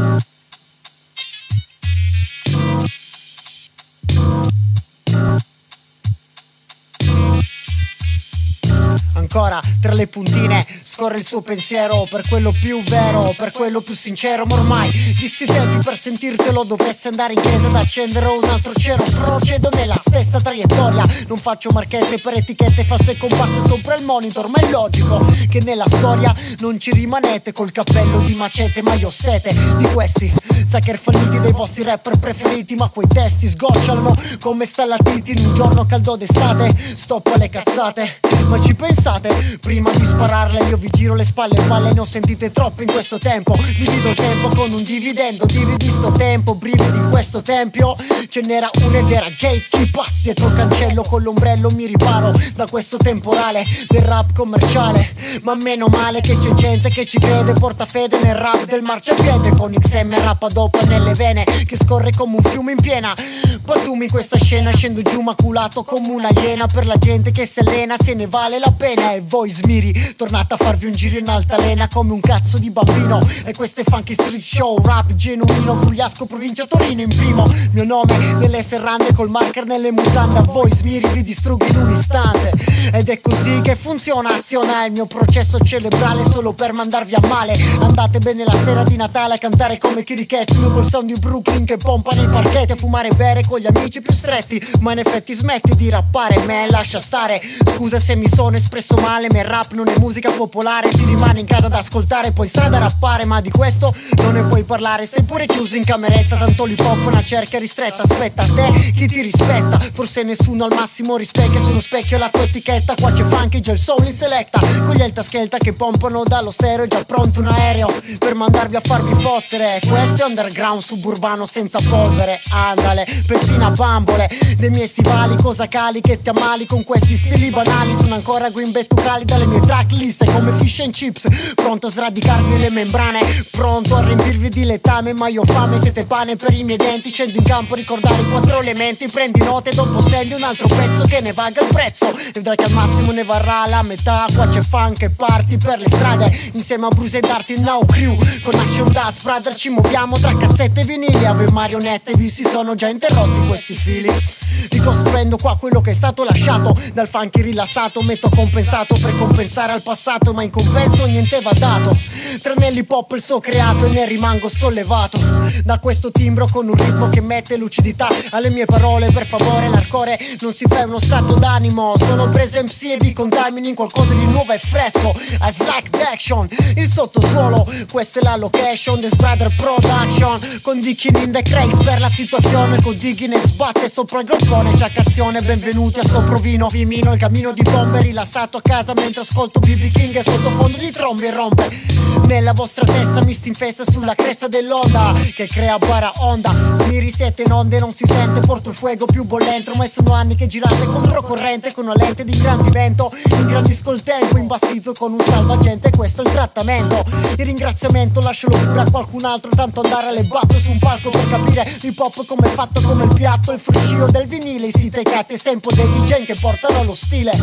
Ancora tra le puntine scorre il suo pensiero, per quello più vero, per quello più sincero. Ma ormai visti i tempi, per sentirtelo dovresti andare in chiesa ad accendere un altro cero. Procedo nella stessa traiettoria, non faccio marchette per etichette false comparse sopra il monitor. Ma è logico che nella storia non ci rimanete col cappello di macete. Ma io ho sete di questi sucker falliti, dei vostri rapper preferiti. Ma quei testi sgocciolano come stallatiti in un giorno caldo d'estate. Stop alle cazzate, ma ci pensate prima di spararle? Io vi giro le spalle e palle, ne ho sentite troppe in questo tempo. Divido il tempo con un dividendo, dividi sto tempo, brividi in questo tempio. Ce n'era una ed era gatekeepers dietro il cancello. Con l'ombrello mi riparo da questo temporale del rap commerciale. Ma meno male che c'è gente che ci crede, porta fede nel rap del marciapiede. Con XM rap a dopa nelle vene, che scorre come un fiume in piena. Battumi in questa scena, scendo giù maculato come una iena. Per la gente che si allena se ne vale la pena. E voi smiri, tornate a farvi un giro in altalena come un cazzo di bambino. E questo è funky street show, rap genuino. Grugliasco, provincia Torino in primo. Mio nome nelle serrande col marker nelle mutande. A voi smiri vi distruggo in un istante. Ed è così che funziona, aziona il mio processo cerebrale solo per mandarvi a male. Andate bene la sera di Natale a cantare come chirichetti, col sound di Brooklyn che pompa nei parchetti, a fumare e bere con gli amici più stretti. Ma in effetti smetti di rappare, me lascia stare. Scusa se mi sono espresso male, ma il rap non è musica popolare. Si rimane in casa ad ascoltare, poi strada a rappare. Ma di questo non ne puoi parlare, stai pure chiuso in cameretta. Tanto l'hip hop è una cerchia ristretta. Aspetta, a te chi ti rispetta? Forse nessuno al massimo rispecchia. Sono specchio la tua etichetta, qua c'è funky, già il soul in selecta. Con gli alta skelta che pompano dallo stereo, è già pronto un aereo per mandarvi a farvi fottere. Questo è underground suburbano senza polvere. Andale, pettina bambole dei miei stivali, cosa cali che ti ammali con questi stili banali. Sono ancora guimbetucali dalle mie tracklist come fish and chips, pronto a sradicarvi le membrane, pronto a riempirvi di letame. Ma io ho fame, siete pane per i miei denti. Scendo in campo a ricordare i 4 elementi. Prendi note, dopo stendi un altro pezzo che ne valga il prezzo. Vedrai che al massimo ne varrà la metà. Qua c'è funk e party per le strade, insieme a Bruce e Darty Now Crew. Con Action Dust Brother ci muoviamo tra cassette e vinili. Ave marionette, vi si sono già interrotti questi fili. Ricostruendo qua quello che è stato lasciato dal funky rilassato. Metto compensato per compensare al passato, ma in compenso niente va dato, tranne l'hip hop il suo creato. E ne rimango sollevato da questo timbro con un ritmo che mette lucidità alle mie parole. Per favore l'arcore non si fa uno stato d'animo. Sono preso MC e vi contamini in qualcosa di nuovo e fresco. As like action, il sottosuolo, questa è la location. This Brother Production con Dickin in the craze per la situazione. Con Diggin e sbatte sopra il groppone. Giaccazione, benvenuti a Soprovino. Vi mino il cammino di bombe, rilassato a casa mentre ascolto BB King e sottofondo di trombe e rompe. Nella vostra testa mi stinfesta sulla cresta dell'onda che crea bara onda. Smiri siete in onde, non si sente, porto il fuoco più bollente. Ormai sono anni che girate controcorrente con una lente di ingrandimento. Ingrandisco il tempo, imbastito con un salvagente, questo è il trattamento. Il ringraziamento lascialo pure a qualcun altro, tanto andare alle batte su un palco per capire l'hip hop come è fatto, come il piatto, il fruscio del vinile. I sitecate sempre dei DJ che portano lo stile.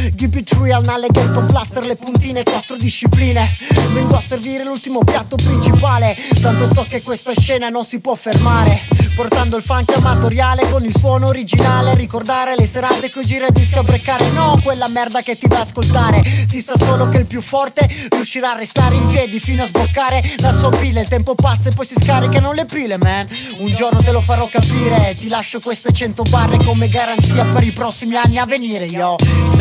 GB3 al nale ghetto blaster, le puntine, 4 discipline. Vengo a servire l'ultimo piatto principale, tanto so che questa scena non si può fermare. Portando il funk amatoriale con il suono originale. Ricordare le serate con gira disco a breccare, no quella merda che ti va a ascoltare. Si sa solo che il più forte riuscirà a restare in piedi fino a sboccare la sua pila. Il tempo passa e poi si scaricano le pile, man. Un giorno te lo farò capire. Ti lascio queste 100 barre come garanzia per i prossimi anni a venire, yo.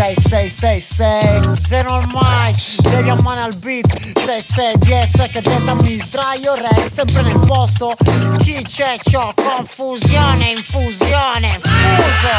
6666 zero al mic, devi a mano al beat. 6610 che detta mi sdraio, Rex sempre nel posto. Chi c'è c'ho confusione, infusione, fuso.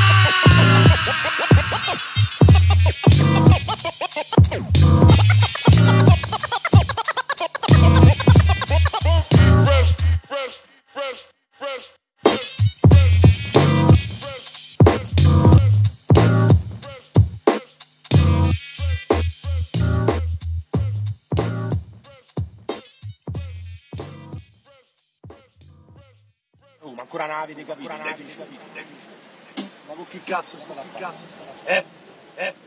Ma ancora navi di capire. Ma con chi cazzo sta la